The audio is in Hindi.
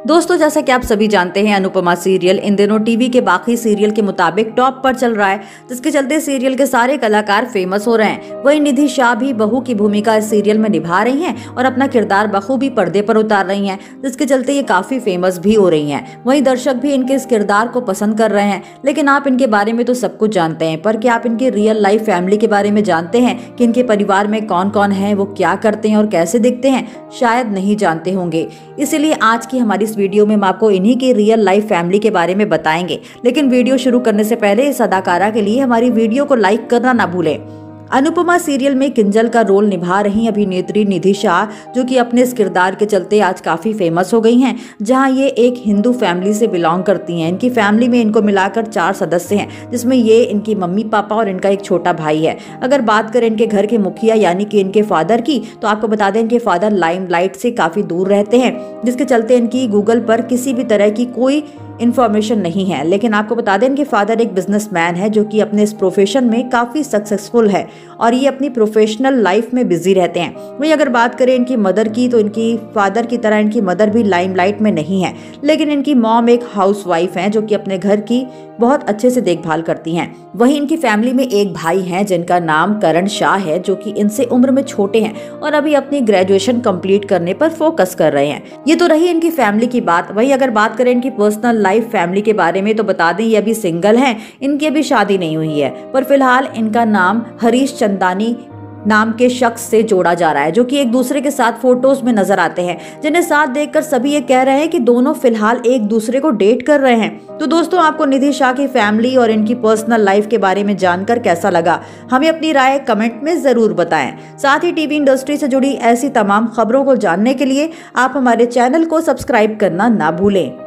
दोस्तों, जैसा कि आप सभी जानते हैं, अनुपमा सीरियल इन दिनों टीवी के बाकी सीरियल के मुताबिक टॉप पर चल रहा है, जिसके चलते सीरियल के सारे कलाकार फेमस हो रहे हैं। वहीं निधि शाह भी बहू की भूमिका इस सीरियल में निभा रही हैं और अपना किरदार बखूबी पर्दे पर उतार रही हैं, जिसके चलते ये काफी फेमस भी हो रही हैं। वहीं दर्शक भी इनके इस किरदार को पसंद कर रहे हैं। लेकिन आप इनके बारे में तो सब कुछ जानते हैं, पर क्या आप इनके रियल लाइफ फैमिली के बारे में जानते हैं कि इनके परिवार में कौन कौन है, वो क्या करते हैं और कैसे दिखते हैं? शायद नहीं जानते होंगे। इसीलिए आज की हमारी इस वीडियो में हम आपको इन्हीं की रियल लाइफ फैमिली के बारे में बताएंगे। लेकिन वीडियो शुरू करने से पहले इस अदाकारा के लिए हमारी वीडियो को लाइक करना ना भूलें। अनुपमा सीरियल में किंजल का रोल निभा रही अभिनेत्री निधि शाह, जो कि अपने इस किरदार के चलते आज काफी फेमस हो गई हैं। जहां ये एक हिंदू फैमिली से बिलोंग करती हैं। इनकी फैमिली में इनको मिलाकर 4 सदस्य हैं, जिसमें ये इनकी मम्मी पापा और इनका एक छोटा भाई है। अगर बात करें इनके घर के मुखिया यानी कि इनके फादर की, तो आपको बता दें इनके फादर लाइमलाइट से काफी दूर रहते हैं, जिसके चलते इनकी गूगल पर किसी भी तरह की कोई इन्फॉर्मेशन नहीं है। लेकिन आपको बता दें इनके फादर एक बिजनेसमैन है, जो कि अपने इस प्रोफेशन में काफी सक्सेसफुल है और ये अपनी प्रोफेशनल लाइफ में बिजी रहते हैं। वहीं अगर बात करें इनकी मदर की, तो इनकी फादर की तरह इनकी मदर भी लाइमलाइट में नहीं है। लेकिन इनकी मॉम एक हाउसवाइफ हैं, जो कि अपने घर की बहुत अच्छे से देखभाल करती हैं। वहीं इनकी फैमिली में एक भाई है जिनका नाम करण शाह है, जो कि इनसे उम्र में छोटे हैं और अभी अपनी ग्रेजुएशन कंप्लीट करने पर फोकस कर रहे हैं। ये तो रही इनकी फैमिली की बात। वहीं अगर बात करें इनकी पर्सनल लाइफ फैमिली के बारे में, तो बता दें ये अभी सिंगल हैं। इनकी अभी शादी नहीं हुई है, पर फिलहाल इनका नाम हरीश चंदानी नाम के शख्स से जोड़ा जा रहा है, जो कि एक दूसरे के साथ फोटोज में नजर आते हैं, जिन्हें साथ देखकर सभी ये कह रहे हैं कि दोनों फिलहाल एक दूसरे को डेट कर रहे हैं। तो दोस्तों, आपको निधि शाह की फैमिली और इनकी पर्सनल लाइफ के बारे में जानकर कैसा लगा? हमें अपनी राय कमेंट में जरूर बताएं। साथ ही टीवी इंडस्ट्री से जुड़ी ऐसी तमाम खबरों को जानने के लिए आप हमारे चैनल को सब्सक्राइब करना ना भूलें।